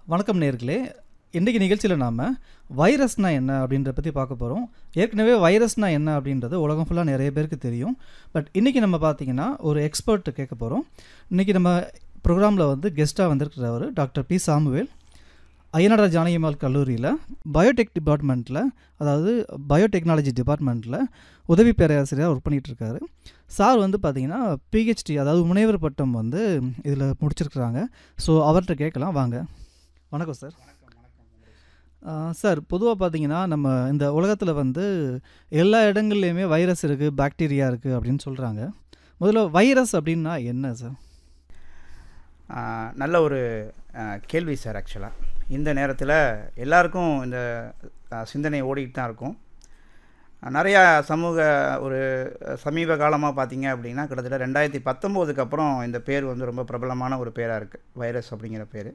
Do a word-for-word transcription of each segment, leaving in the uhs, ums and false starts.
வணக்கம் நேயர்களே. இன்றைக்கி நிகழ்ச்சியில் நாம் வைரஸ்னா என்ன அப்படின்றத பற்றி பார்க்க போகிறோம். ஏற்கனவே வைரஸ்னா என்ன அப்படின்றது உலகம் ஃபுல்லாக நிறைய பேருக்கு தெரியும். பட் இன்றைக்கி நம்ம பார்த்திங்கன்னா ஒரு எக்ஸ்பர்ட் கேட்க போகிறோம். இன்றைக்கி நம்ம ப்ரோக்ராமில் வந்து கெஸ்ட்டாக வந்திருக்கிறவர் doctor P Samuel, Ayyanar Janakiammal கல்லூரியில் பயோடெக் டிபார்ட்மெண்ட்டில், அதாவது பயோடெக்னாலஜி டிபார்ட்மெண்ட்டில் உதவி பேராசிரியராக ஒர்க் பண்ணிகிட்ருக்காரு. சார் வந்து பார்த்திங்கன்னா பிஹெச்டி, அதாவது முனைவர் பட்டம் வந்து இதில் முடிச்சிருக்கிறாங்க. ஸோ அவர்கிட்ட கேட்கலாம் வாங்க. வணக்கம் சார். சார், பொதுவாக பார்த்தீங்கன்னா நம்ம இந்த உலகத்தில் வந்து எல்லா இடங்கள்லையுமே வைரஸ் இருக்குது, பாக்டீரியா இருக்குது அப்படின்னு சொல்கிறாங்க. முதல்ல வைரஸ் அப்படின்னா என்ன சார்? நல்ல ஒரு கேள்வி சார். ஆக்சுவலாக இந்த நேரத்தில் எல்லாருக்கும் இந்த சிந்தனை ஓடிக்கிட்டு தான் இருக்கும். நிறையா சமூக ஒரு சமீப காலமாக பார்த்தீங்க அப்படின்னா கிட்டத்தட்ட ரெண்டாயிரத்தி பத்தொம்போதுக்கு அப்புறம் இந்த பேர் வந்து ரொம்ப பிரபலமான ஒரு பேராக இருக்குது, வைரஸ் அப்படிங்கிற பேர்.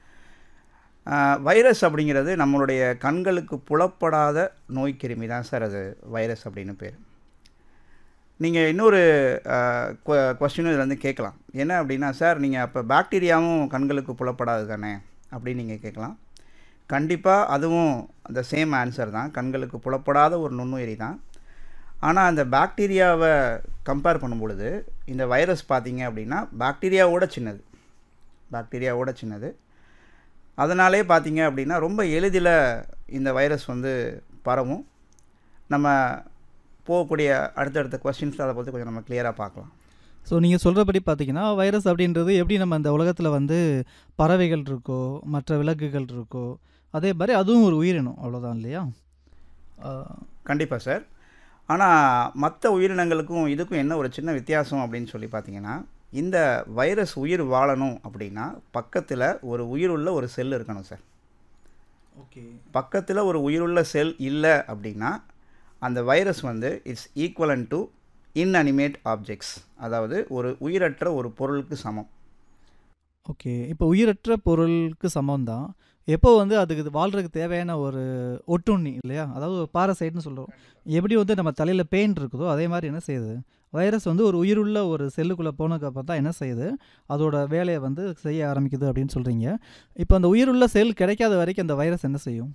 வைரஸ் அப்படிங்கிறது நம்மளுடைய கண்களுக்கு புலப்படாத நோய்க்கிருமி தான் சார், அது வைரஸ் அப்படின்னு பேர். நீங்கள் இன்னொரு கொஸ்டினும் இதில் வந்து கேட்கலாம். என்ன அப்படின்னா, சார் நீங்கள் அப்போ பாக்டீரியாவும் கண்களுக்கு புலப்படாது தானே அப்படின்னு நீங்கள் கேட்கலாம். கண்டிப்பாக அதுவும் அந்த சேம் ஆன்சர் தான், கண்களுக்கு புலப்படாத ஒரு நுண்ணுயிரி தான். ஆனால் அந்த பாக்டீரியாவை கம்பேர் பண்ணும் பொழுது இந்த வைரஸ் பார்த்தீங்க அப்படின்னா பாக்டீரியாவோட சின்னது பாக்டீரியாவோட சின்னது அதனாலே பார்த்தீங்க அப்படின்னா ரொம்ப எளிதில் இந்த வைரஸ் வந்து பரவும். நம்ம போகக்கூடிய அடுத்தடுத்த கொஸ்டின்ஸ் அதை பற்றி கொஞ்சம் நம்ம கிளியராக பார்க்கலாம். ஸோ நீங்கள் சொல்கிறபடி பார்த்தீங்கன்னா வைரஸ் அப்படின்றது எப்படி நம்ம இந்த உலகத்தில் வந்து பறவைகள் இருக்கோ, மற்ற விலங்குகள் இருக்கோ, அதே மாதிரி அதுவும் ஒரு உயிரினம், அவ்வளோதான் இல்லையா? கண்டிப்பாக சார். ஆனால் மற்ற உயிரினங்களுக்கும் இதுக்கும் என்ன ஒரு சின்ன வித்தியாசம் அப்படின்னு சொல்லி பார்த்தீங்கன்னா, இந்த வைரஸ் உயிர் வாழணும் அப்படின்னா பக்கத்தில் ஒரு உயிருள்ள ஒரு செல் இருக்கணும் சார். ஓகே. பக்கத்தில் ஒரு உயிருள்ள செல் இல்லை அப்படின்னா அந்த வைரஸ் வந்து it's equivalent to inanimate objects, அதாவது ஒரு உயிரற்ற ஒரு பொருளுக்கு சமம். ஓகே. இப்போ உயிரற்ற பொருளுக்கு சமம் தான். எப்போ வந்து அதுக்கு வாழ்கிறதுக்கு தேவையான ஒரு ஒட்டுண்ணி இல்லையா, அதாவது ஒரு பாரசைட்னு சொல்கிறோம். எப்படி வந்து நம்ம தலையில் பெயின் இருக்குதோ அதே மாதிரி என்ன செய்யுது, வைரஸ் வந்து ஒரு உயிருள்ள ஒரு செல்லுக்குள்ளே போனதுக்கப்புறம் தான் என்ன செய்யுது, அதோட வேலையை வந்து செய்ய ஆரம்பிக்குது அப்படின்னு சொல்கிறீங்க. இப்போ அந்த உயிருள்ள செல் கிடைக்காத வரைக்கும் அந்த வைரஸ் என்ன செய்யும்?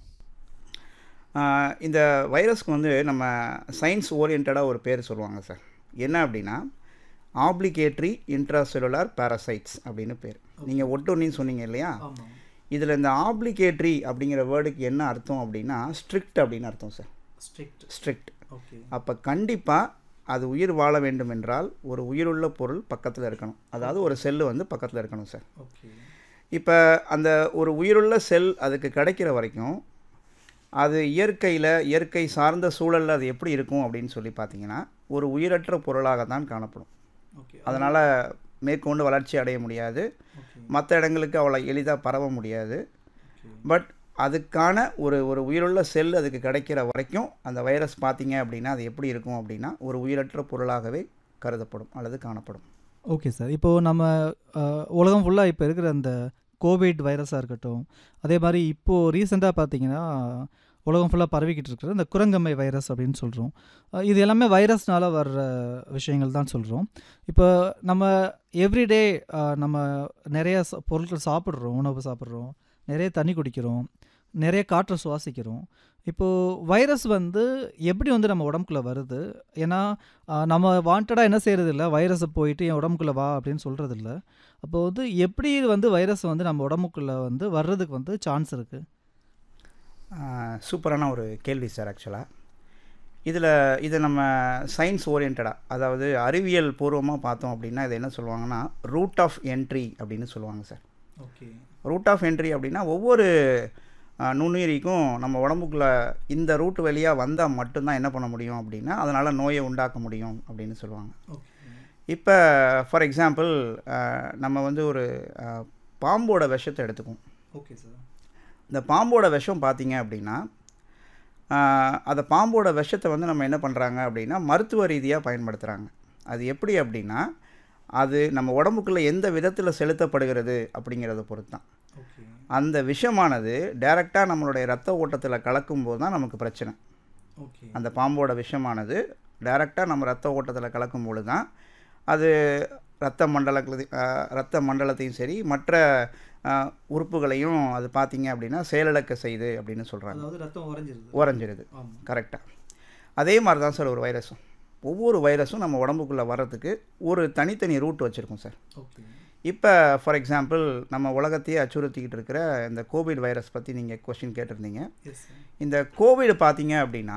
இந்த வைரஸ்க்கு வந்து நம்ம சயின்ஸ் ஓரியன்டாக ஒரு பேர் சொல்லுவாங்க சார். என்ன அப்படின்னா ஆப்ளிகேட்ரி இன்ட்ராசெல்லுலார் பாரசைட்ஸ் அப்படின்னு பேர். நீங்கள் ஒட்டுண்ணின்னு சொன்னீங்க இல்லையா, இதில் இந்த ஆப்ளிகேட்ரி அப்படிங்கிற வேர்டுக்கு என்ன அர்த்தம் அப்படின்னா ஸ்ட்ரிக்ட் அப்படின்னு அர்த்தம் சார். Strict strict okay. அப்போ கண்டிப்பாக அது உயிர் வாழ வேண்டும் என்றால் ஒரு உயிருள்ள பொருள் பக்கத்தில் இருக்கணும், அதாவது ஒரு செல்லு வந்து பக்கத்தில் இருக்கணும் சார். ஓகே. இப்போ அந்த ஒரு உயிருள்ள செல் அதுக்கு கிடைக்கிற வரைக்கும் அது இயற்கையில் இயற்கை சார்ந்த சூழலில் அது எப்படி இருக்கும் அப்படின்னு சொல்லி பார்த்தீங்கன்னா ஒரு உயிரற்ற பொருளாக தான் காணப்படும். அதனால் மேற்கொண்டு வளர்ச்சி அடைய முடியாது, மற்ற இடங்களுக்கு அவ்வளோ எளிதாக பரவ முடியாது. பட் அதுக்கான ஒரு ஒரு உயிருள்ள செல் அதுக்கு கிடைக்கிற வரைக்கும் அந்த வைரஸ் பார்த்தீங்க அப்படின்னா அது எப்படி இருக்கும் அப்படின்னா ஒரு உயிரற்ற பொருளாகவே கருதப்படும் அல்லது காணப்படும். Okay sir. இப்போது நம்ம உலகம் ஃபுல்லாக இப்போ இருக்கிற அந்த கோவிட் வைரஸாக இருக்கட்டும், அதே மாதிரி இப்போது ரீசெண்டாக பார்த்தீங்கன்னா உலகம் ஃபுல்லாக பரவிக்கிட்டு இருக்கிற இந்த குரங்கம்மை வைரஸ் அப்படின்னு சொல்கிறோம். இது எல்லாமே வைரஸ்னால் வர்ற விஷயங்கள் தான் சொல்கிறோம். இப்போ நம்ம எவ்ரிடே நம்ம நிறைய பொருட்கள் சாப்பிட்றோம், உணவு சாப்பிட்றோம், நிறைய தண்ணி குடிக்கிறோம், நிறைய காற்றை சுவாசிக்கிறோம். இப்போது வைரஸ் வந்து எப்படி வந்து நம்ம உடம்புக்குள்ளே வருது? ஏன்னா நம்ம வாண்டடாக என்ன செய்கிறது இல்லை, வைரஸை போயிட்டு என் உடம்புக்குள்ளே வா அப்படின்னு சொல்கிறது இல்லை. அப்போது வந்து எப்படி வந்து வைரஸ் வந்து நம்ம உடம்புக்குள்ளே வந்து வர்றதுக்கு வந்து சான்ஸ் இருக்குது? சூப்பரான ஒரு கேள்வி சார். ஆக்சுவலாக இதில் இதை நம்ம சயின்ஸ் ஓரியன்டாக, அதாவது அறிவியல் பூர்வமாக பார்த்தோம் அப்படின்னா இதை என்ன சொல்லுவாங்கன்னா ரூட் ஆஃப் என்ட்ரி அப்படின்னு சொல்லுவாங்க sir. Okay. Root of entry அப்படின்னா ஒவ்வொரு நுண்ணுயிரிக்கும் நம்ம உடம்புக்குள்ளே இந்த ரூட் வழியாக வந்தால் மட்டும்தான் என்ன பண்ண முடியும் அப்படின்னா அதனால் நோயை உண்டாக்க முடியும் அப்படின்னு சொல்லுவாங்க. இப்போ ஃபார் எக்ஸாம்பிள் நம்ம வந்து ஒரு பாம்போட விஷத்தை எடுத்துக்குவோம். Okay sir. இந்த பாம்போட விஷம் பார்த்தீங்க அப்படின்னா அந்த பாம்போட விஷத்தை வந்து நம்ம என்ன பண்ணுறாங்க அப்படின்னா மருத்துவ ரீதியாக பயன்படுத்துகிறாங்க. அது எப்படி அப்படின்னா அது நம்ம உடம்புக்குள்ளே எந்த விதத்தில் செலுத்தப்படுகிறது அப்படிங்கிறத பொறுத்து தான். அந்த விஷமானது டைரெக்டாக நம்மளுடைய இரத்த ஓட்டத்தில் கலக்கும்போது தான் நமக்கு பிரச்சனை. அந்த பாம்போட விஷமானது டைரெக்டாக நம்ம இரத்த ஓட்டத்தில் கலக்கும்போது தான் அது இரத்த மண்டலத்தை இரத்த மண்டலத்தையும் சரி மற்ற உறுப்புகளையும் அது பார்த்தீங்க அப்படின்னா செயலிழக்க செய்யுது அப்படின்னு சொல்கிறாங்க. அதாவது ரத்தம் உறைஞ்சிருது உறைஞ்சிருது கரெக்டாக. அதே மாதிரி தான் சார் ஒரு வைரஸும். ஒவ்வொரு வைரஸும் நம்ம உடம்புக்குள்ளே வர்றதுக்கு ஒரு தனித்தனி ரூட் வச்சுருக்கோம் சார். இப்போ ஃபார் எக்ஸாம்பிள் நம்ம உலகத்தையே அச்சுறுத்திக்கிட்டு இருக்கிற இந்த கோவிட் வைரஸ் பற்றி நீங்கள் கொஸ்டின் கேட்டிருந்தீங்க. இந்த கோவிட் பார்த்தீங்க அப்படின்னா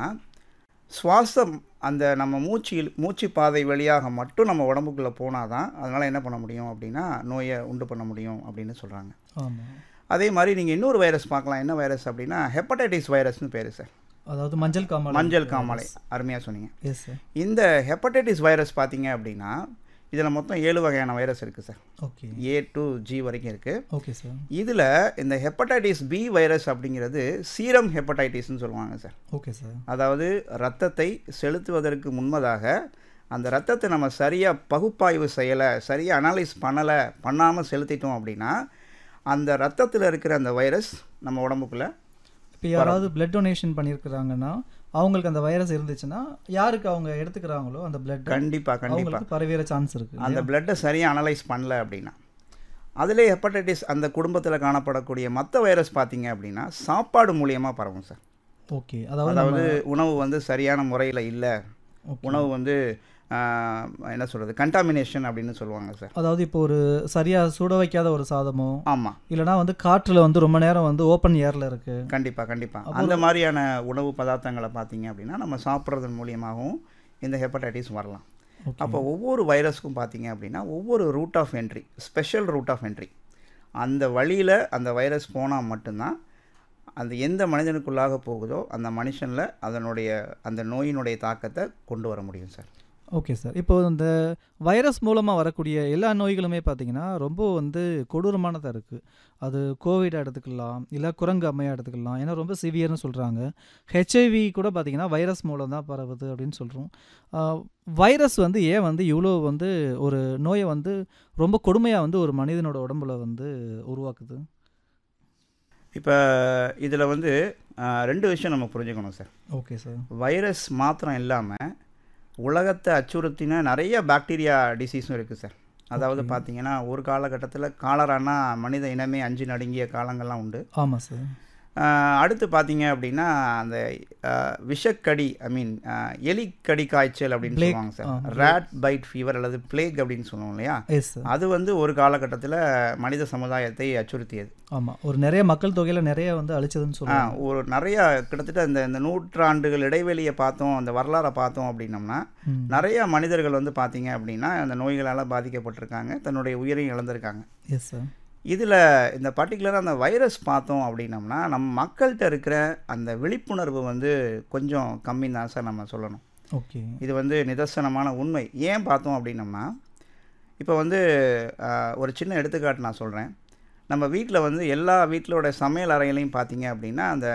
சுவாசம் அந்த நம்ம மூச்சில் மூச்சு பாதை வழியாக மட்டும் நம்ம உடம்புக்குள்ளே போனால் தான் அதனால் என்ன பண்ண முடியும் அப்படின்னா நோயை உண்டு பண்ண முடியும் அப்படின்னு சொல்கிறாங்க. அதே மாதிரி நீங்கள் இன்னொரு வைரஸ் பார்க்கலாம். என்ன வைரஸ் அப்படின்னா ஹெப்படைட்டிஸ் வைரஸ்னு பேர் சார். அதாவது மஞ்சள் காமாலை. மஞ்சள் காமாலை அருமையாக சொன்னீங்க. இந்த ஹெப்படைட்டிஸ் வைரஸ் பார்த்தீங்க அப்படின்னா இதில் மொத்தம் ஏழு வகையான வைரஸ் இருக்குது sir. Okay. A to G வரைக்கும் இருக்குது. Okay sir. இதில் இந்த ஹெப்படைட்டிஸ் பி வைரஸ் அப்படிங்கிறது சீரம் ஹெப்படைட்டிஸ்ன்னு சொல்லுவாங்க சார். Okay sir. அதாவது இரத்தத்தை செலுத்துவதற்கு முன்பதாக அந்த இரத்தத்தை நம்ம சரியாக பகுப்பாய்வு செய்யலை, சரியாக அனலைஸ் பண்ணலை, பண்ணாமல் செலுத்திட்டோம் அப்படின்னா அந்த இரத்தத்தில் இருக்கிற அந்த வைரஸ் நம்ம உடம்புக்குள்ளே இப்போ யாராவது பிளட் டொனேஷன் பண்ணியிருக்கிறாங்கன்னா அவங்களுக்கு அந்த வைரஸ் இருந்துச்சுன்னா யாருக்கு அவங்க எடுத்துக்கிறாங்களோ அந்த பிளட் கண்டிப்பாக கண்டிப்பாக பரவேற சான்ஸ் இருக்குது. அந்த பிளட்டை சரியாக அனலைஸ் பண்ணல அப்படின்னா அதிலே ஹெப்படைட்டிஸ் அந்த குடும்பத்தில் காணப்படக்கூடிய மற்ற வைரஸ் பார்த்தீங்க அப்படின்னா சாப்பாடு மூலியமாக பரவும் சார். ஓகே. அதாவது உணவு வந்து சரியான முறையில் இல்லை, உணவு வந்து என்ன சொல்கிறது கண்டாமினேஷன் அப்படின்னு சொல்லுவாங்க சார். அதாவது இப்போ ஒரு சரியாக சுட வைக்காத ஒரு சாதமோ ஆமாம் இல்லைனா வந்து காற்றில் வந்து ரொம்ப நேரம் வந்து ஓப்பன் ஏரில் இருக்குது. கண்டிப்பாக கண்டிப்பாக அந்த மாதிரியான உணவு பதார்த்தங்களை பார்த்தீங்க அப்படின்னா நம்ம சாப்பிட்றதன் மூலியமாகவும் இந்த ஹெப்படைட்டிஸ் வரலாம். அப்போ ஒவ்வொரு வைரஸ்க்கும் பார்த்தீங்க அப்படின்னா ஒவ்வொரு root of entry, special root of entry, அந்த வழியில் அந்த வைரஸ் போனால் மட்டும்தான் அந்த எந்த மனிதனுக்குள்ளாக போகுதோ அந்த மனுஷனில் அதனுடைய அந்த நோயினுடைய தாக்கத்தை கொண்டு வர முடியும் சார். Okay sir. இப்போ இந்த வைரஸ் மூலமாக வரக்கூடிய எல்லா நோய்களுமே பார்த்திங்கன்னா ரொம்ப வந்து கொடூரமானதாக இருக்குது. அது கோவிட் எடுத்துக்கலாம், இல்லை குரங்கு அம்மையாக எடுத்துக்கலாம், ஏன்னா ரொம்ப சிவியர்னு சொல்கிறாங்க. ஹெச்ஐவி கூட பார்த்திங்கன்னா வைரஸ் மூலம் தான் பரவுது அப்படின்னு சொல்கிறோம். வைரஸ் வந்து ஏன் வந்து இவ்வளோ வந்து ஒரு நோயை வந்து ரொம்ப கொடுமையாக வந்து ஒரு மனிதனோட உடம்புல வந்து உருவாக்குது? இப்போ இதில் வந்து ரெண்டு விஷயம் நம்ம புரிஞ்சுக்கணும் சார். Okay sir. வைரஸ் மாத்திரம் இல்லாமல் உலகத்தை அச்சுறுத்தின நிறைய பாக்டீரியா டிசீஸும் இருக்குது சார். அதாவது பார்த்தீங்கன்னா ஒரு காலகட்டத்தில் காலரானா மனித இனமே அஞ்சு நடுங்கிய காலங்கள்லாம் உண்டு. ஆமாம் சார். அடுத்து பார்த்தீங்க அப்படின்னா அந்த விஷக்கடி ஐ மீன் எலிக்கடி காய்ச்சல் அப்படின்னு சொல்லுவாங்க சார். ரேட் பைட் ஃபீவர் அல்லது பிளேக் அப்படின்னு சொல்லுவோம் இல்லையா, அது வந்து ஒரு காலகட்டத்தில் மனித சமுதாயத்தை அச்சுறுத்தியது. ஆமாம், ஒரு நிறைய மக்கள் தொகையில் நிறைய வந்து அழிச்சதுன்னு சொல்லுவாங்க. ஒரு நிறையா கிட்டத்தட்ட இந்த இந்த நூற்றாண்டுகள் இடைவெளியை பார்த்தோம், அந்த வரலாறை பார்த்தோம் அப்படின்னம்னா நிறைய மனிதர்கள் வந்து பார்த்தீங்க அப்படின்னா அந்த நோய்களால் பாதிக்கப்பட்டிருக்காங்க, தன்னுடைய உயிரையும் இழந்திருக்காங்க. Yes sir. இதில் இந்த பர்டிகுலராக அந்த வைரஸ் பார்த்தோம் அப்படின்னம்னா நம்ம மக்கள்கிட்ட இருக்கிற அந்த விழிப்புணர்வு வந்து கொஞ்சம் கம்மி தான் சார் நம்ம சொல்லணும். ஓகே. இது வந்து நிதர்சனமான உண்மை. ஏன் பார்த்தோம் அப்படின்னம்னா இப்போ வந்து ஒரு சின்ன எடுத்துக்காட்டு நான் சொல்கிறேன். நம்ம வீட்டில் வந்து எல்லா வீட்டிலோட சமையல் அறையிலையும் பார்த்தீங்க அப்படின்னா அந்த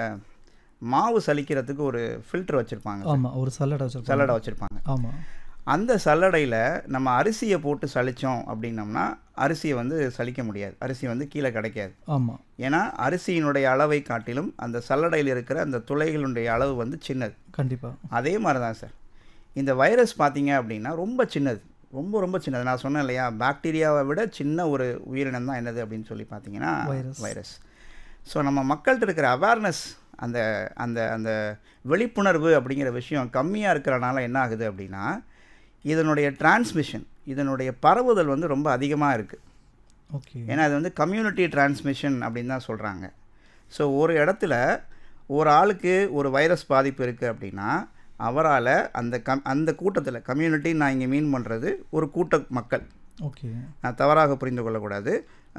மாவு சலிக்கிறதுக்கு ஒரு ஃபில்டர் வச்சுருப்பாங்க. ஆமாம், ஒரு சல்லடை வச்சுருப்பாங்க. சல்லடை வச்சுருப்பாங்க. ஆமாம். அந்த சல்லடையில் நம்ம அரிசியை போட்டு சலித்தோம் அப்படின்னம்னா அரிசியை வந்து சலிக்க முடியாது, அரிசி வந்து கீழே கிடைக்காது. ஆமாம். ஏன்னா அரிசியினுடைய அளவை காட்டிலும் அந்த சல்லடையில் இருக்கிற அந்த துளைகளுடைய அளவு வந்து சின்னது. கண்டிப்பாக. அதே மாதிரி தான் சார் இந்த வைரஸ் பார்த்தீங்க அப்படின்னா ரொம்ப சின்னது, ரொம்ப ரொம்ப சின்னது. நான் சொன்னேன் இல்லையா, பாக்டீரியாவை விட சின்ன ஒரு உயிரினம் தான் என்னது அப்படின்னு சொல்லி பார்த்தீங்கன்னா வைரஸ். ஸோ நம்ம மக்கள்கிட்ட இருக்கிற அவேர்னஸ், அந்த அந்த அந்த விழிப்புணர்வு அப்படிங்கிற விஷயம் கம்மியாக இருக்கிறனால என்ன ஆகுது அப்படின்னா இதனுடைய டிரான்ஸ்மிஷன், இதனுடைய பரவுதல் வந்து ரொம்ப அதிகமாக இருக்குது. ஓகே. ஏன்னா இது வந்து கம்யூனிட்டி டிரான்ஸ்மிஷன் அப்படின்னு தான் சொல்கிறாங்க. ஸோ ஒரு இடத்துல ஒரு ஆளுக்கு ஒரு வைரஸ் பாதிப்பு இருக்குது அப்படின்னா அவரால் அந்த கம் அந்த கூட்டத்தில் கம்யூனிட்டி நான் இங்கே மீன் பண்ணுறது ஒரு கூட்ட மக்கள். ஓகே. நான் தவறாக புரிந்து கொள்ளக்கூடாது.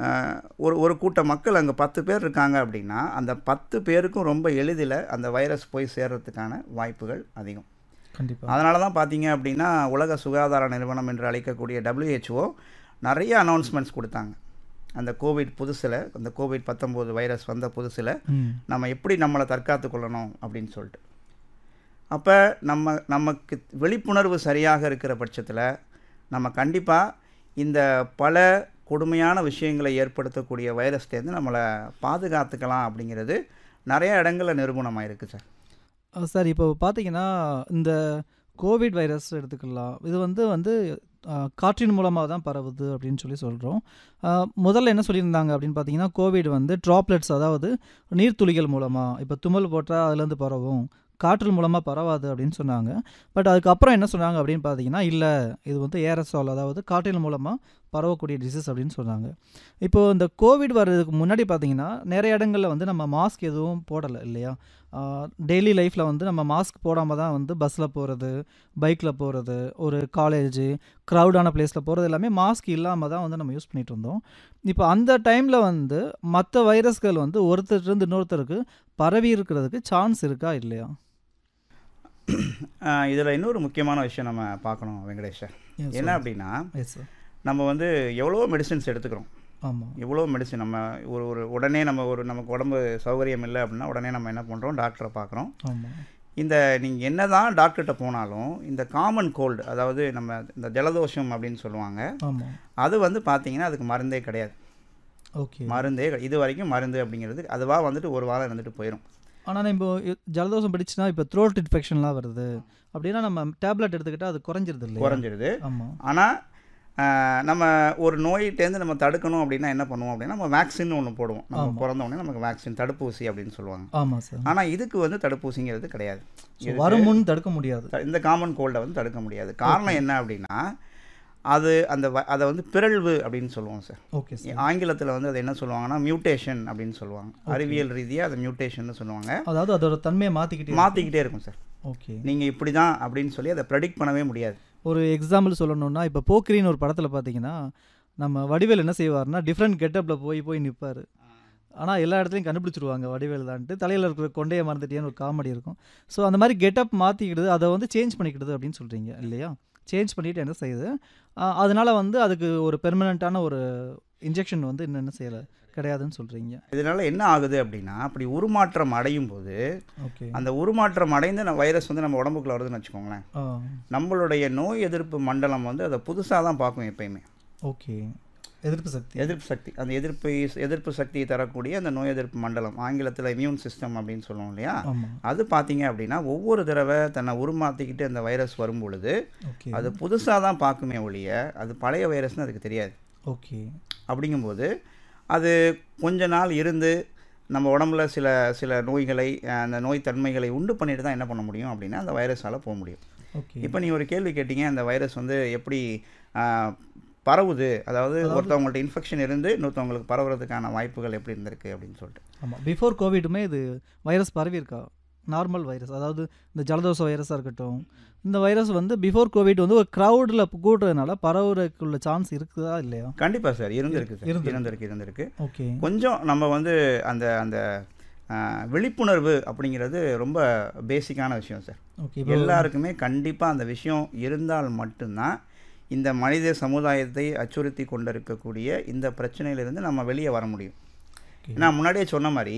ஒரு ஒரு கூட்ட மக்கள் அங்கே பத்து பேர் இருக்காங்க அப்படின்னா அந்த பத்து பேருக்கும் ரொம்ப எளிதில் அந்த வைரஸ் போய் சேர்கிறதுக்கான வாய்ப்புகள் அதிகம். கண்டிப்பாக. அதனால தான் பார்த்தீங்க அப்படின்னா உலக சுகாதார நிறுவனம் என்று அழைக்கக்கூடிய டபிள்யூஹெச்ஓ நிறைய அனௌன்ஸ்மெண்ட்ஸ் கொடுத்தாங்க. அந்த கோவிட் புதுசில், அந்த கோவிட் பத்தொம்போது வைரஸ் வந்த புதுசில் நம்ம எப்படி நம்மளை தற்காத்து கொள்ளணும் அப்படின்னு சொல்லிட்டு. அப்போ நம்ம நமக்கு விழிப்புணர்வு சரியாக இருக்கிற பட்சத்தில் நம்ம கண்டிப்பாக இந்த பல கொடுமையான விஷயங்களை ஏற்படுத்தக்கூடிய வைரஸ்லேருந்து நம்மளை பாதுகாத்துக்கலாம் அப்படிங்கிறது நிறைய இடங்களில் நிரூபணமாக இருக்குது சார். சார் இப்போ பார்த்தீங்கன்னா இந்த கோவிட் வைரஸ் எடுத்துக்கலாம், இது வந்து வந்து காற்றின் மூலமாக தான் பரவுது அப்படின்னு சொல்லி சொல்கிறோம். முதல்ல என்ன சொல்லியிருந்தாங்க அப்படின்னு பார்த்தீங்கன்னா, கோவிட் வந்து ட்ராப்லெட்ஸ், அதாவது நீர்த்துளிகள் மூலமாக, இப்போ தும்மல் போட்டால் அதுலேருந்து பரவும், காற்று மூலமாக பரவாது அப்படின்னு சொன்னாங்க. பட் அதுக்கப்புறம் என்ன சொன்னாங்க அப்படின்னு பார்த்தீங்கன்னா, இல்லை இது வந்து ஏரசால், அதாவது காற்றின் மூலமாக பரவக்கூடிய டிசீஸ் அப்படின்னு சொன்னாங்க. இப்போது இந்த கோவிட் வர்றதுக்கு முன்னாடி பார்த்தீங்கன்னா நிறைய இடங்களில் வந்து நம்ம மாஸ்க் எதுவும் போடலை இல்லையா? டெய்லி லைஃப்பில் வந்து நம்ம மாஸ்க் போடாமல் தான் வந்து பஸ்ஸில் போகிறது, பைக்கில் போகிறது, ஒரு காலேஜு, க்ரௌடான பிளேஸில் போகிறது எல்லாமே மாஸ்க் இல்லாமல் தான் வந்து நம்ம யூஸ் பண்ணிகிட்டு இருந்தோம். இப்போ அந்த டைமில் வந்து மற்ற வைரஸ்கள் வந்து ஒருத்தர்லேருந்து இன்னொருத்தருக்கு பரவி இருக்கிறதுக்கு சான்ஸ் இருக்கா இல்லையா? இதில் இன்னொரு முக்கியமான விஷயம் நம்ம பார்க்கணும் வெங்கடேஷ் சார். என்ன அப்படின்னா, எஸ் சார். நம்ம வந்து எவ்வளோ மெடிசின்ஸ் எடுத்துக்கிறோம். ஆமாம். எவ்வளோ மெடிசின் நம்ம ஒரு ஒரு உடனே நம்ம ஒரு நமக்கு உடம்பு சௌகரியம் இல்லை அப்படின்னா உடனே நம்ம என்ன பண்ணுறோம், டாக்டரை பார்க்குறோம். ஆமாம். இந்த நீங்கள் என்ன தான் டாக்டர்கிட்ட போனாலும் இந்த காமன் கோல்டு, அதாவது நம்ம இந்த ஜலதோஷம் அப்படின்னு சொல்லுவாங்க, ஆமாம். அது வந்து பார்த்தீங்கன்னா அதுக்கு மருந்தே கிடையாது. ஓகே. மருந்தே கிடை- இது வரைக்கும் மருந்து அப்படிங்கிறது அதுவாக வந்துட்டு ஒரு வாரம் இருந்துட்டு போயிடும். ஆனால் இப்போ ஜலதோஷம் பிடிச்சுன்னா இப்போ த்ரோட் இன்ஃபெக்ஷன்லாம் வருது அப்படின்னா நம்ம டேப்லெட் எடுத்துக்கிட்டால் அது குறைஞ்சிருது இல்லை? குறைஞ்சிருது. ஆமாம். ஆனால் நம்ம ஒரு நோயிட்டேருந்து நம்ம தடுக்கணும் அப்படின்னா என்ன பண்ணுவோம் அப்படின்னா, நம்ம வேக்சின் ஒன்று போடுவோம். நம்ம பிறந்த உடனே நமக்கு வேக்சின், தடுப்பூசி அப்படின்னு சொல்லுவாங்க. ஆமாம் சார். ஆனால் இதுக்கு வந்து தடுப்பூசிங்கிறது கிடையாது. வரும் முன் தடுக்க முடியாது. இந்த காமன் கோல்டை வந்து தடுக்க முடியாது. காரணம் என்ன அப்படின்னா, அது அந்த வ- அதை வந்து பிறழ்வு அப்படின்னு சொல்லுவோம் சார். Okay sir. ஆங்கிலத்தில் வந்து அதை என்ன சொல்லுவாங்கன்னா மியூட்டேஷன் அப்படின்னு சொல்லுவாங்க. அறிவியல் ரீதியாக அதை மியூட்டேஷன் சொல்லுவாங்க. அதாவது அதோட தன்மையை மாற்றிக்கிட்டே மாற்றிக்கிட்டே இருக்கும் சார். ஓகே. நீங்கள் இப்படி தான் அப்படின்னு சொல்லி அதை ப்ரெடிக்ட் பண்ணவே முடியாது. ஒரு எக்ஸாம்பிள் சொல்லணும்னா, இப்போ போக்கிரின்னு ஒரு படத்தில் பார்த்தீங்கன்னா, நம்ம வடிவேல் என்ன செய்வார்னா டிஃப்ரெண்ட் கெட்டப்பில் போய் போய் நிற்பார். ஆனால் எல்லா இடத்துலையும் கண்டுபிடிச்சிருவாங்க வடிவேல் தான்ட்டு. தலையில் இருக்கிற கொண்டையை மறந்துட்டேன்னு ஒரு காமெடி இருக்கும். ஸோ அந்த மாதிரி கெட்டப் மாற்றிக்கிடுது, அதை வந்து சேஞ்ச் பண்ணிக்கிடுது அப்படின்னு சொல்கிறீங்க இல்லையா? சேஞ்ச் பண்ணிவிட்டு என்ன செய்யுது, அதனால் வந்து அதுக்கு ஒரு பெர்மனண்ட்டான ஒரு இன்ஜெக்ஷன் வந்து இன்னும் என்ன செய்யலை, கிடையாதுன்னு சொல்கிறீங்க. இதனால் என்ன ஆகுது அப்படின்னா, அப்படி உருமாற்றம் அடையும் போது ஓகே. அந்த உருமாற்றம் அடைந்து நம்ம வைரஸ் வந்து நம்ம உடம்புக்குள்ள வருதுன்னு வச்சுக்கோங்களேன், ஆ நம்மளுடைய நோய் எதிர்ப்பு மண்டலம் வந்து அதை புதுசாக தான் பார்க்கும் எப்பயுமே. ஓகே. எதிர்ப்பு சக்தி. எதிர்ப்பு சக்தி, அந்த எதிர்ப்பு எதிர்ப்பு சக்தியை தரக்கூடிய அந்த நோய் எதிர்ப்பு மண்டலம், ஆங்கிலத்தில் இம்யூன் சிஸ்டம் அப்படின்னு சொல்லுவோம் இல்லையா, ஆமாம். அது பார்த்தீங்க அப்படின்னா ஒவ்வொரு தடவை தன்னை உருமாற்றிக்கிட்டு அந்த வைரஸ் வரும் பொழுது ஓகே. அது புதுசாக தான் பார்க்குமே ஒழிய அது பழைய வைரஸ்னு அதுக்கு தெரியாது. ஓகே. அப்படிங்கும்போது அது கொஞ்ச நாள் இருந்து நம்ம உடம்புல சில சில நோய்களை, அந்த நோய் தன்மைகளை உண்டு பண்ணிட்டு தான் என்ன பண்ண முடியும் அப்படின்னா அந்த வைரஸால் போக முடியும். ஓகே. இப்போ நீ ஒரு கேள்வி கேட்டீங்க, அந்த வைரஸ் வந்து எப்படி ஆ, பரவுது, அதாவது ஒருத்தவங்கள்ட்ட இன்ஃபெக்ஷன் இருந்து இன்னொருத்தவங்களுக்கு பரவுறதுக்கான வாய்ப்புகள் எப்படி இருந்திருக்கு அப்படின்னு சொல்லிட்டு. ஆமாம். பிஃபோர் கோவிடுமே இது வைரஸ் பரவி இருக்கா? நார்மல் வைரஸ், அதாவது இந்த ஜலதோஷ வைரஸாக இருக்கட்டும், இந்த வைரஸ் வந்து பிஃபோர் கோவிட் வந்து ஒரு க்ரௌடில் கூட்டுறதுனால பரவுறதுக்குள்ள சான்ஸ் இருக்குதா இல்லையா? கண்டிப்பாக சார், இருந்திருக்கு சார், இருந்திருக்கு. இருந்திருக்கு இருந்திருக்கு ஓகே. கொஞ்சம் நம்ம வந்து அந்த அந்த ஆ, விழிப்புணர்வு அப்படிங்கிறது ரொம்ப பேசிக்கான விஷயம் சார். ஓகே. எல்லாருக்குமே கண்டிப்பாக அந்த விஷயம் இருந்தால் மட்டும்தான் இந்த மனித சமுதாயத்தை அச்சுறுத்தி கொண்டிருக்கக்கூடிய இந்த பிரச்சனையிலிருந்து நம்ம வெளியே வர முடியும். நான் முன்னாடியே சொன்ன மாதிரி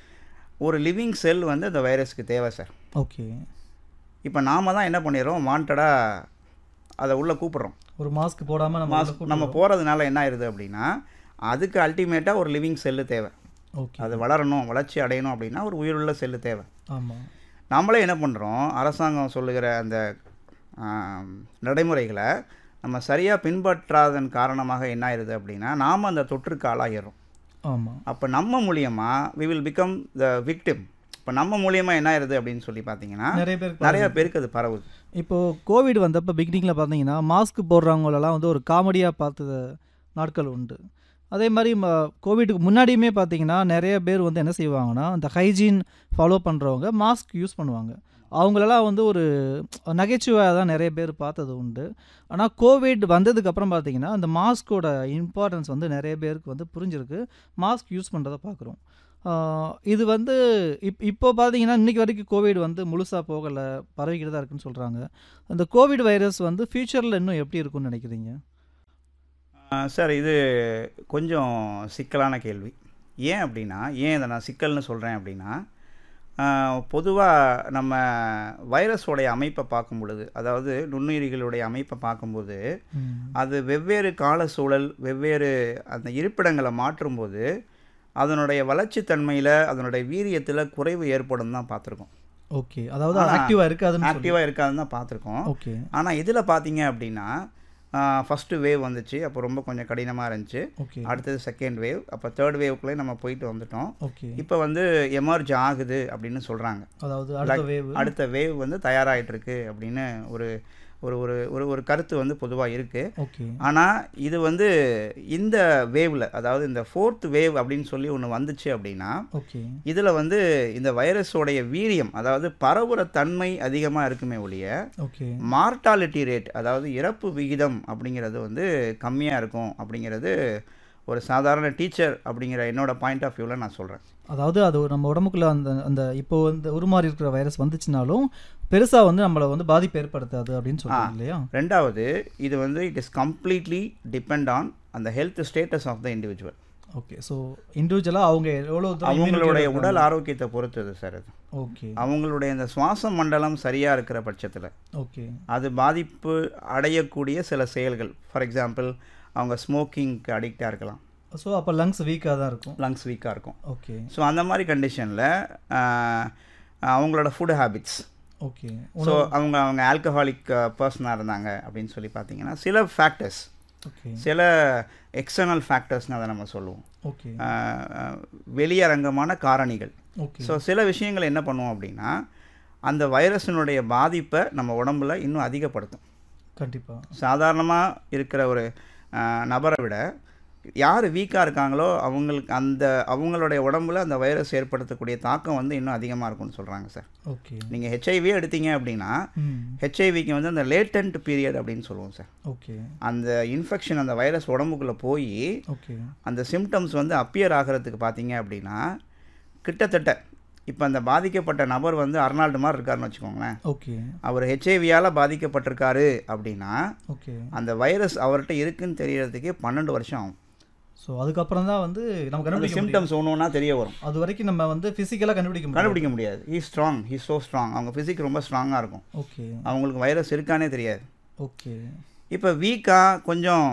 ஒரு லிவிங் செல் வந்து அந்த வைரஸ்க்கு தேவை சார். ஓகே. இப்போ நாம தான் என்ன பண்ணிடுறோம், வாண்டடாக அதை உள்ளே கூப்பிட்றோம். ஒரு மாஸ்க் போடாமல் நம்ம மாஸ்க் நம்ம போகிறதுனால என்ன ஆயிடுது அப்படின்னா, அதுக்கு அல்டிமேட்டாக ஒரு லிவிங் செல்லு தேவை. ஓகே. அது வளரணும், வளர்ச்சி அடையணும் அப்படின்னா ஒரு உயிருள்ள செல்லு தேவை. ஆமாம். நம்மளே என்ன பண்ணுறோம், அரசாங்கம் சொல்லுகிற அந்த நடைமுறைகளை நம்ம சரியாக பின்பற்றாதன் காரணமாக என்ன ஆயிடுது அப்படின்னா நாம் அந்த தொற்றுக்கு ஆளாகிறோம். ஆமாம். அப்போ நம்ம மூலியமாக we will become the victim. இப்போ நம்ம மூலியமாக என்ன ஆயிடுது அப்படின்னு சொல்லி பார்த்தீங்கன்னா நிறைய பேருக்கு நிறைய பேருக்கு அது பரவுது. இப்போது கோவிட் வந்தப்போ பிகினிங்கில் பார்த்தீங்கன்னா மாஸ்க் போடுறவங்களெல்லாம் வந்து ஒரு காமெடியாக பார்த்த நாட்கள் உண்டு. அதே மாதிரி ம கோவிடுக்கு முன்னாடியுமே பார்த்தீங்கன்னா நிறைய பேர் வந்து என்ன செய்வாங்கன்னா, இந்த ஹைஜீன் ஃபாலோ பண்ணுறவங்க மாஸ்க் யூஸ் பண்ணுவாங்க. அவங்களெல்லாம் வந்து ஒரு நகைச்சுவையாக தான் நிறைய பேர் பார்த்தது உண்டு. ஆனால் கோவிட் வந்ததுக்கப்புறம் பார்த்தீங்கன்னா அந்த மாஸ்கோட இம்பார்ட்டன்ஸ் வந்து நிறைய பேருக்கு வந்து புரிஞ்சிருக்கு. மாஸ்க் யூஸ் பண்ணுறத பார்க்குறோம். இது வந்து இப் இப்போ பார்த்தீங்கன்னா இன்றைக்கி வரைக்கும் கோவிட் வந்து முழுசாக போகலை, பரவிக்கிட்டு தான் இருக்குன்னு சொல்கிறாங்க. அந்த கோவிட் வைரஸ் வந்து ஃப்யூச்சரில் இன்னும் எப்படி இருக்குன்னு நினைக்கிறீங்க? சார், இது கொஞ்சம் சிக்கலான கேள்வி. ஏன் அப்படின்னா, ஏன் இதை நான் சிக்கல்னு சொல்கிறேன் அப்படின்னா, பொதுவாக நம்ம வைரஸோடைய அமைப்பை பார்க்கும் பொழுது, அதாவது நுண்ணுயிரிகளுடைய அமைப்பை பார்க்கும்போது அது வெவ்வேறு கால சூழல், வெவ்வேறு அந்த இருப்பிடங்களை மாற்றும்போது அதனுடைய வளர்ச்சி தன்மையில், அதனுடைய வீரியத்தில் குறைவு ஏற்படும் தான் பார்த்துருக்கோம். ஓகே. அதாவது ஆக்டிவாக இருக்காதுன்னு ஆக்டிவாக இருக்காதுன்னு தான் பார்த்துருக்கோம். ஓகே. ஆனால் இதில் பார்த்தீங்க அப்படின்னா ஃபஸ்ட்டு வேவ் வந்துச்சு, அப்போ ரொம்ப கொஞ்சம் கடினமாக இருந்துச்சு. ஓகே அடுத்தது செகண்ட் வேவ், அப்போ தேர்ட் வேவ்க்குள்ளே நம்ம போயிட்டு வந்துட்டோம். ஓகே இப்போ வந்து எமர்ஜ் ஆகுது அப்படின்னு சொல்கிறாங்க. அதாவது அடுத்த வேவ் அடுத்த வேவ் வந்து தயாராகிட்டு இருக்கு அப்படின்னு ஒரு ஒரு ஒரு ஒரு ஒரு கருத்து வந்து பொதுவாக இருக்குது. ஓகே ஆனால் இது வந்து இந்த வேவில், அதாவது இந்த ஃபோர்த் வேவ் அப்படின்னு சொல்லி ஒன்று வந்துச்சு அப்படின்னா, ஓகே இதில் வந்து இந்த வைரஸோடைய வீரியம், அதாவது பரவுற தன்மை அதிகமாக இருக்குமே ஒழிய ஓகே மார்டாலிட்டி ரேட், அதாவது இறப்பு விகிதம் அப்படிங்கிறது வந்து கம்மியாக இருக்கும் அப்படிங்கிறது ஒரு சாதாரண டீச்சர் அப்படிங்கிற என்னோட பாயிண்ட் ஆஃப் வியூவில் நான் சொல்கிறேன். அதாவது அது நம்ம உடம்புக்குள்ள அந்த அந்த இப்போ வந்து உருமாறி இருக்கிற வைரஸ் வந்துச்சுனாலும் பெருசாக வந்து நம்மளை வந்து பாதிப்பு ஏற்படுத்தாது அப்படின்னு சொல்லுவாங்க இல்லையா? ரெண்டாவது, இது வந்து it is completely depend on அந்த health status of the individual. Okay, so இண்டிவிஜுவலாக அவங்க எவ்வளோ அவங்களுடைய உடல் ஆரோக்கியத்தை பொறுத்தது சார் அது. ஓகே, அவங்களுடைய இந்த சுவாச மண்டலம் சரியாக இருக்கிற பட்சத்தில் ஓகே அது பாதிப்பு அடையக்கூடிய சில செயல்கள், ஃபார் எக்ஸாம்பிள் அவங்க ஸ்மோக்கிங்க்கு அடிக்டாக இருக்கலாம். ஸோ அப்போ லங்ஸ் வீக்காக தான் இருக்கும். லங்ஸ் வீக்காக இருக்கும். ஓகே, ஸோ அந்த மாதிரி கண்டிஷனில் அவங்களோட ஃபுட் ஹேபிட்ஸ், ஓகே ஸோ அவங்க அவங்க ஆல்கஹாலிக் பர்சனாக இருந்தாங்க அப்படின்னு சொல்லி பார்த்தீங்கன்னா சில ஃபேக்டர்ஸ், ஓகே சில எக்ஸ்டர்னல் ஃபேக்டர்ஸ்னு அதை நம்ம சொல்லுவோம், ஓகே வெளியரங்கமான காரணிகள். ஓகே ஸோ சில விஷயங்கள் என்ன பண்ணுவோம் அப்படின்னா அந்த வைரஸினுடைய பாதிப்பை நம்ம உடம்புல இன்னும் அதிகப்படுத்தும். கண்டிப்பாக சாதாரணமாக இருக்கிற ஒரு நபரை விட யார் வீக்காக இருக்காங்களோ அவங்களுக்கு அந்த அவங்களுடைய உடம்புல அந்த வைரஸ் ஏற்படுத்தக்கூடிய தாக்கம் வந்து இன்னும் அதிகமாக இருக்கும்னு சொல்கிறாங்க சார். ஓகே, நீங்கள் ஹெச்ஐவி எடுத்தீங்க அப்படின்னா ஹெச்ஐவிக்கு வந்து அந்த லேட்டன்ட் பீரியட் அப்படின்னு சொல்லுவோம் சார். ஓகே, அந்த இன்ஃபெக்ஷன் அந்த வைரஸ் உடம்புக்குள்ளே போய் ஓகே அந்த சிம்டம்ஸ் வந்து அப்பியர் ஆகிறதுக்கு பார்த்தீங்க அப்படின்னா கிட்டத்தட்ட இப்போ அந்த பாதிக்கப்பட்ட நபர் வந்து அர்னால்டு மாதிரி இருக்காருன்னு வச்சுக்கோங்களேன். ஓகே, அவர் ஹெச்ஐவியால் பாதிக்கப்பட்டிருக்காரு அப்படின்னா ஓகே அந்த வைரஸ் அவர்கிட்ட இருக்குன்னு தெரியறதுக்கே பன்னெண்டு வருஷம் ஆகும். ஸோ அதுக்கப்புறம் தான் வந்து நம்ம கண்டுபிடிக்க சிம்டம்ஸ் ஒன்று ஒன்றா தெரிய வரும். அது வரைக்கும் நம்ம வந்து ஃபிசிக்கலாக கண்டுபிடிக்க முடியும் கண்டுபிடிக்க முடியாது. He strong, he so strong, அவங்க ஃபிசிக் ரொம்ப ஸ்ட்ராங்காக இருக்கும். ஓகே, அவங்களுக்கு வைரஸ் இருக்கானே தெரியாது. ஓகே, இப்போ வீக்காக கொஞ்சம்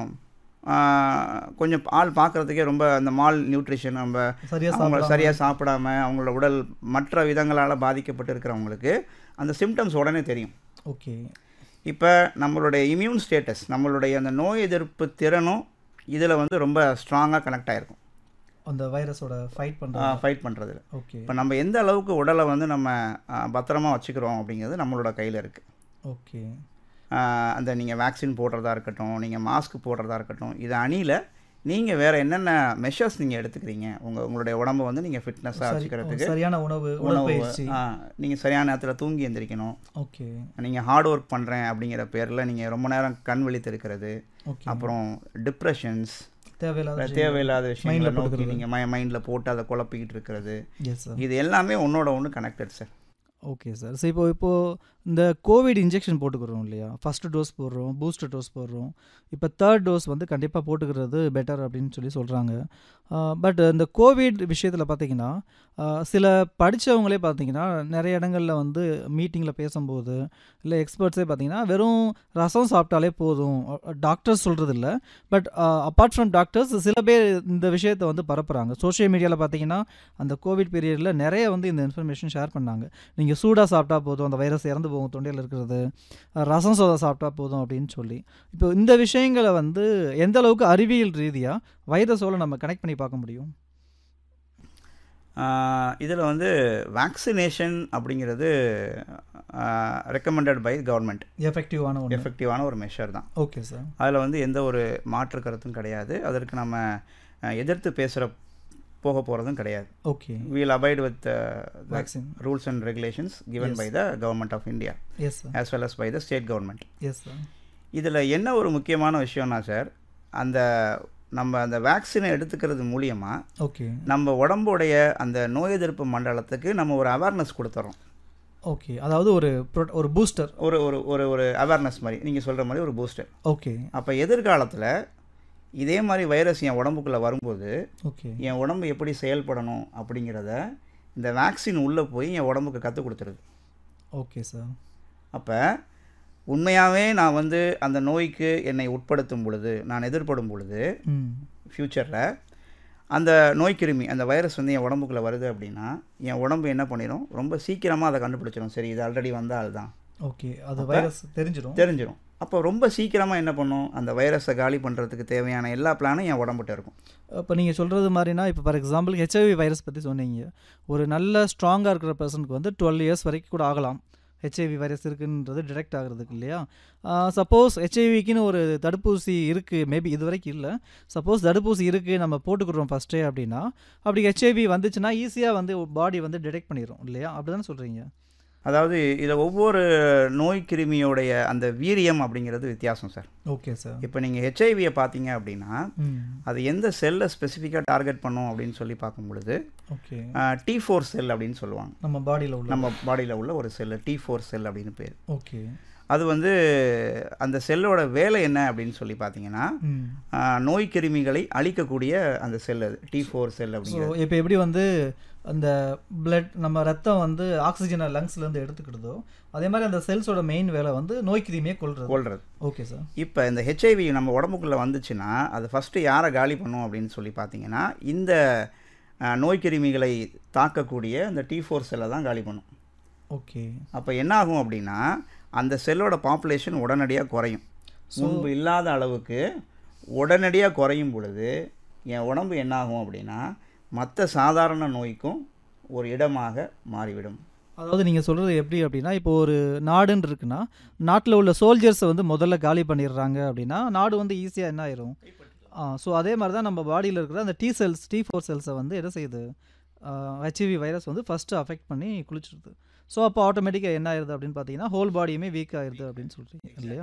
கொஞ்சம் ஆள் பார்க்குறதுக்கே ரொம்ப அந்த மால் நியூட்ரிஷன், நம்ம அவங்க சரியாக சாப்பிடாம அவங்களோட உடல் மற்ற விதங்களால் பாதிக்கப்பட்டு இருக்கிறவங்களுக்கு அந்த சிம்டம்ஸ் உடனே தெரியும். ஓகே, இப்போ நம்மளுடைய இம்யூன் ஸ்டேட்டஸ், நம்மளுடைய அந்த நோய் எதிர்ப்பு திறனும் இதில் வந்து ரொம்ப ஸ்ட்ராங்காக கனெக்ட் ஆகிருக்கும் அந்த வைரஸோட ஃபைட் பண்ணுற ஃபைட் பண்ணுறதுல. ஓகே, இப்போ நம்ம எந்த அளவுக்கு உடலை வந்து நம்ம பத்திரமா வச்சுக்கிறோம் அப்படிங்கிறது நம்மளோட கையில் இருக்குது. ஓகே, அந்த நீங்கள் வேக்சின் போடுறதா இருக்கட்டும், நீங்கள் மாஸ்க் போடுறதா இருக்கட்டும், இது அணியில் நீங்கள் வேறு என்னென்ன மெஷர்ஸ் நீங்கள் எடுத்துக்கிறீங்க உங்கள் உங்களுடைய உடம்பை வந்து நீங்கள் ஃபிட்னஸாக வச்சுக்கிறதுக்கு? சரியான உணவு, உணவு, நீங்கள் சரியான நேரத்தில் தூங்கி எந்திரிக்கணும். ஓகே, நீங்கள் ஹார்ட் ஒர்க் பண்ணுறேன் அப்படிங்கிற பேரில் நீங்கள் ரொம்ப நேரம் கண் விழித்து இருக்கிறது, அப்புறம் டிப்ரெஷன்ஸ், தேவையில்லாத தேவையில்லாத விஷயங்களை நோக்கி நீங்கள் மை மைண்டில் போட்டு அதை குழப்பிக்கிட்டு இருக்கிறது, இது எல்லாமே ஒன்றோட ஒன்று connected sir. Okay sir. So இப்போ இப்போது இந்த கோவிட் இன்ஜெக்ஷன் போட்டுக்கிறோம் இல்லையா, ஃபஸ்ட்டு டோஸ் போடுறோம், பூஸ்டர் டோஸ் போடுறோம், இப்போ தேர்ட் டோஸ் வந்து கண்டிப்பாக போட்டுக்கிறது பெட்டர் அப்படின்னு சொல்லி சொல்கிறாங்க. பட் இந்த கோவிட் விஷயத்தில் பார்த்திங்கன்னா சில படித்தவங்களே பார்த்திங்கன்னா நிறைய இடங்களில் வந்து மீட்டிங்கில் பேசும்போது இல்லை எக்ஸ்பர்ட்ஸே பார்த்திங்கன்னா வெறும் ரசம் சாப்பிட்டாலே போதும், டாக்டர்ஸ் சொல்கிறது இல்லை, பட் அப்பார்ட் ஃப்ரம் டாக்டர்ஸ் சில பேர் இந்த விஷயத்தை வந்து பரப்புகிறாங்க. சோஷியல் மீடியாவில் பார்த்திங்கன்னா அந்த கோவிட் பீரியடில் நிறைய வந்து இந்த இன்ஃபர்மேஷன் ஷேர் பண்ணாங்க. நீங்கள் சூடாக சாப்பிட்டா போதும், அந்த வைரஸ் இறந்து போகும் தொண்டையில் இருக்கிறது, ரசம் சோதா சாப்பிட்டா போதும் அப்படின்னு சொல்லி. இப்போ இந்த விஷயங்களை வந்து எந்த அளவுக்கு அறிவியல் ரீதியாக வைரஸோடு நம்ம கனெக்ட் பண்ணி பார்க்க முடியும்? இதில் வந்து வேக்சினேஷன் அப்படிங்கிறது ரெக்கமெண்டட் பை கவர்மெண்ட், எஃபெக்டிவான ஒரு எஃபெக்டிவான ஒரு மெஷர் தான். Okay sir. அதில் வந்து எந்த ஒரு மாற்று கருத்தும் கிடையாது. அதற்கு நம்ம எதிர்த்து பேசுகிற போக போகிறதும் கிடையாது. Okay, we'll abide with the vaccine rules and regulations given yes. by the government of India, yes sir, as well as by the state government. yes sir. இதில் என்ன ஒரு முக்கியமான விஷயம்னா சார், அந்த நம்ம அந்த வேக்சினை எடுத்துக்கிறது மூலியமாக ஓகே நம்ம உடம்புடைய அந்த நோய் எதிர்ப்பு மண்டலத்துக்கு நம்ம ஒரு அவேர்னஸ் கொடுத்துறோம். ஓகே, அதாவது ஒரு ஒரு பூஸ்டர், ஒரு ஒரு ஒரு ஒரு அவேர்னஸ் மாதிரி நீங்கள் சொல்கிற மாதிரி ஒரு பூஸ்டர். ஓகே, அப்போ எதிர்காலத்தில் இதே மாதிரி வைரஸ் என் உடம்புக்குள்ளே வரும்போது ஓகே என் உடம்பு எப்படி செயல்படணும் அப்படிங்கிறத இந்த வேக்சின் உள்ளே போய் என் உடம்புக்கு கற்றுக் கொடுத்துருது. Okay sir. அப்போ உண்மையாகவே நான் வந்து அந்த நோய்க்கு என்னை உட்படுத்தும் பொழுது, நான் எதிர்படும் பொழுது ஃப்யூச்சரில் அந்த நோய்க்கிருமி அந்த வைரஸ் வந்து என் உடம்புக்குள்ளே வருது அப்படின்னா என் உடம்பு என்ன பண்ணிடும், ரொம்ப சீக்கிரமாக அதை கண்டுபிடிச்சிடும். சரி, இது ஆல்ரெடி வந்த ஆள் தான். ஓகே, அது வைரஸ் தெரிஞ்சிடும் தெரிஞ்சிடும் அப்போ ரொம்ப சீக்கிரமாக என்ன பண்ணும், அந்த வைரஸை காலி பண்ணுறதுக்கு தேவையான எல்லா பிளானும் என் உடம்புட்ட இருக்கும். இப்போ நீங்கள் சொல்கிறது மாதிரினா இப்போ ஃபார் எக்ஸாம்பிள் ஹெச்ஐவி வைரஸ் பற்றி சொன்னீங்க. ஒரு நல்ல ஸ்ட்ராங்காக இருக்கிற பர்சனுக்கு வந்து டுவெல் இயர்ஸ் வரைக்கும் கூட ஆகலாம் ஹெச்ஐவி வைரஸ் இருக்குன்றது டிடெக்ட் ஆகிறதுக்கு இல்லையா. சப்போஸ் ஹெச்ஐவிக்குன்னு ஒரு தடுப்பூசி இருக்குது, மேபி இது வரைக்கும் இல்லை. சப்போஸ் தடுப்பூசி இருக்குது, நம்ம போட்டுக்கிறோம் ஃபஸ்ட்டே அப்படின்னா, அப்படி ஹெச்ஐவி வந்துச்சுன்னா ஈஸியாக வந்து பாடி வந்து டிடெக்ட் பண்ணிடும் இல்லையா, அப்படி தானே சொல்கிறீங்க? அதாவது இதில் ஒவ்வொரு நோய் கிருமியோடைய அந்த வீரியம் அப்படிங்கிறது வித்தியாசம் சார். Okay sir. இப்போ நீங்கள் ஹெச்ஐவியை பார்த்தீங்க அப்படின்னா அது எந்த செல்லை ஸ்பெசிஃபிக்காக டார்கெட் பண்ணும் அப்படின்னு சொல்லி பார்க்கும் பொழுது ஓகே டி ஃபோர் செல் அப்படின்னு சொல்லுவாங்க. நம்ம பாடியில் உள்ள நம்ம பாடியில் உள்ள ஒரு செல்லு டி ஃபோர் செல் அப்படின்னு பேர். ஓகே. அது வந்து அந்த செல்லோட வேலை என்ன அப்படின்னு சொல்லி பார்த்தீங்கன்னா நோய் கிருமிகளை அழிக்கக்கூடிய அந்த செல் அது டி ஃபோர் செல் அப்படிங்கிறது. இப்போ எப்படி வந்து அந்த பிளட் நம்ம ரத்தம் வந்து ஆக்சிஜனை லங்ஸ்லேருந்து எடுத்துக்கிடுதோ அதே மாதிரி அந்த செல்ஸோட மெயின் வேலை வந்து நோய் கிருமியை கொள்றது கொள்றது ஓகே சார். இப்போ இந்த ஹெச்ஐவி நம்ம உடம்புக்குள்ளே வந்துச்சுன்னா அது ஃபஸ்ட்டு யாரை காலி பண்ணும் அப்படின்னு சொல்லி பார்த்தீங்கன்னா இந்த நோய் கிருமிகளை தாக்கக்கூடிய அந்த டி ஃபோர் செல்லை தான் காலி பண்ணும். ஓகே. அப்போ என்ன ஆகும் அப்படின்னா அந்த செல்லோட பாப்புலேஷன் உடனடியாக குறையும். முன்பு இல்லாத அளவுக்கு உடனடியாக குறையும் பொழுது என் உடம்பு என்ன ஆகும் அப்படின்னா மற்ற சாதாரண நோய்க்கும் ஒரு இடமாக மாறிவிடும். அதாவது நீங்கள் சொல்கிறது எப்படி அப்படின்னா, இப்போ ஒரு நாடுன்னு இருக்குன்னா நாட்டில் உள்ள சோல்ஜர்ஸை வந்து முதல்ல காலி பண்ணிடுறாங்க அப்படின்னா நாடு வந்து ஈஸியாக என்ன ஆயிரும். ஆ ஸோ அதே மாதிரி தான் நம்ம பாடியில் இருக்கிற அந்த டி செல்ஸ் டி ஃபோர் செல்ஸை வந்து என்ன செய்யுது, ஹெச்ஐவி வைரஸ் வந்து ஃபஸ்ட்டு அஃபெக்ட் பண்ணி குளிச்சிடுது. ஸோ அப்போ ஆட்டோமேட்டிக்காக என்ன ஆயிடுது அப்படின்னு பார்த்தீங்கன்னா ஹோல் பாடியுமே வீக் ஆகிடுது அப்படின்னு சொல்கிறீங்க இல்லையா.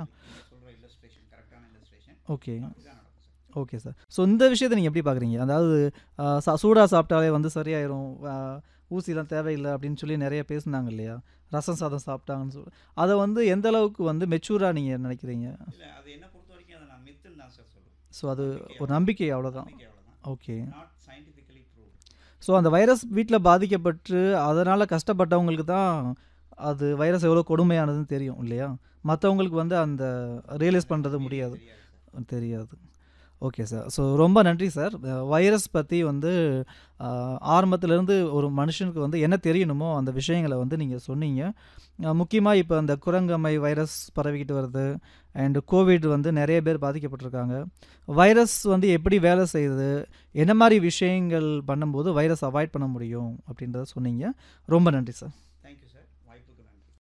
Okay okay sir. ஸோ இந்த விஷயத்தை நீங்கள் எப்படி பார்க்குறீங்க? அதாவது சூடாக சாப்பிட்டாலே வந்து சரியாயிரும், ஊசிலாம் தேவையில்லை அப்படின்னு சொல்லி நிறைய பேசுனாங்க இல்லையா, ரசம் சாதம் சாப்பிட்டாங்கன்னு சொல்லி. அதை வந்து எந்த அளவுக்கு வந்து மெச்சூராக நீங்கள் நினைக்கிறீங்க? அது என்ன பொறுத்த வரைக்கும் அதை நான் மித்துன்னு தான் சார் சொல்லுவேன். ஸோ அது ஒரு நம்பிக்கை அவ்வளோதான். ஓகே. ஸோ அந்த வைரஸ் வீட்டில் பாதிக்கப்பட்டு அதனால் கஷ்டப்பட்டவங்களுக்கு தான் அது வைரஸ் எவ்வளோ கொடுமையானதுன்னு தெரியும் இல்லையா. மற்றவங்களுக்கு வந்து அந்த ரியலைஸ் பண்ணுறது முடியாது, தெரியாது. Okay sir. ஸோ ரொம்ப நன்றி சார். வைரஸ் பற்றி வந்து ஆரம்பத்துலேருந்து ஒரு மனுஷனுக்கு வந்து என்ன தெரியணுமோ அந்த விஷயங்களை வந்து நீங்கள் சொன்னீங்க. முக்கியமாக இப்போ அந்த குரங்கம்மை வைரஸ் பரவிக்கிட்டு வருது அண்டு கோவிட் வந்து நிறைய பேர் பாதிக்கப்பட்டிருக்காங்க. வைரஸ் வந்து எப்படி வேலை செய்யுது, என்ன மாதிரி விஷயங்கள் பண்ணும்போது வைரஸ் அவாய்ட் பண்ண முடியும் அப்படின்றத சொன்னீங்க. ரொம்ப நன்றி சார்.